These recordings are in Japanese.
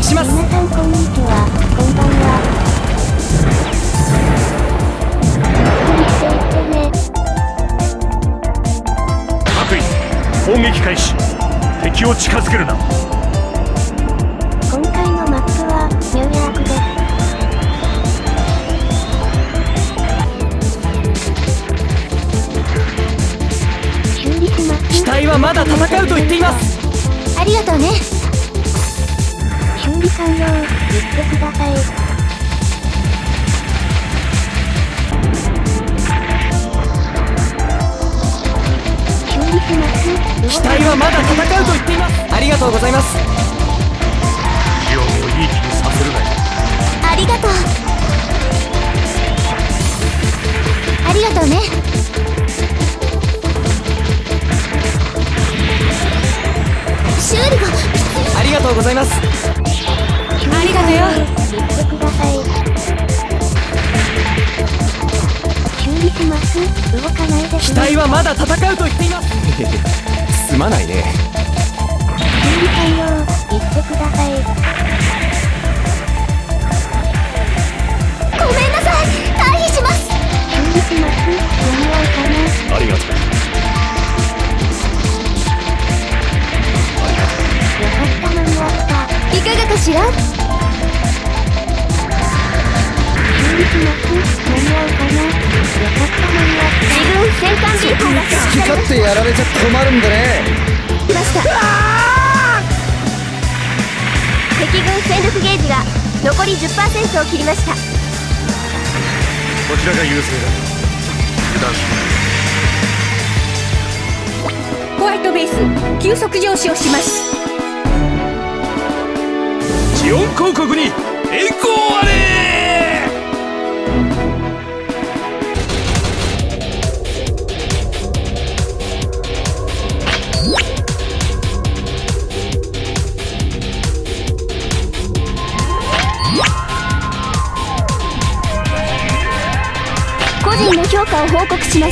撃します。 皆さんこんにちは、こんばんは。ゆっくりしていってね。 白衣、砲撃開始。敵を近づけるな。 今回のマップはニューヤークです。修理します。 機体はまだ戦うと言っています。 ありがとうね。修理完了、言ってください。修理します。 機体はまだ戦うと言っています。ありがとうございます。 ジオンをいい気にさせるなよ。 ありがとう。ありがとうね。修理がありがとうございます。 ありがとうよ。言ってください。修理します。動かないですね。 機体はまだ戦うと言っています。すまないね。 修理完了、言ってください。ごめんなさい、退避します。修理します。間に合うかな。 ありがとう。 よかった間に合った。いかがかしら。修理します。間に合うかな。よかった間に合った。自軍戦艦ビーコンが設置されまってやられちゃ困るんでね。 した。敵軍戦力ゲージが残り 10% を切りました。 こちらが優勢だ。油断しない。 ホワイトベース急速上昇します。 ジオン公国に栄光あれ。 個人の評価を報告します。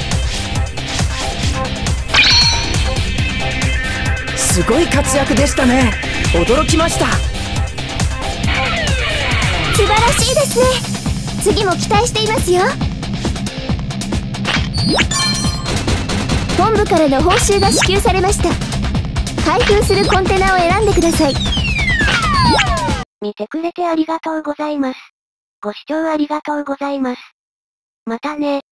すごい活躍でしたね。驚きました。 素晴らしいですね。次も期待していますよ。本部からの報酬が支給されました。開封するコンテナを選んでください。見てくれてありがとうございます。ご視聴ありがとうございます。またね。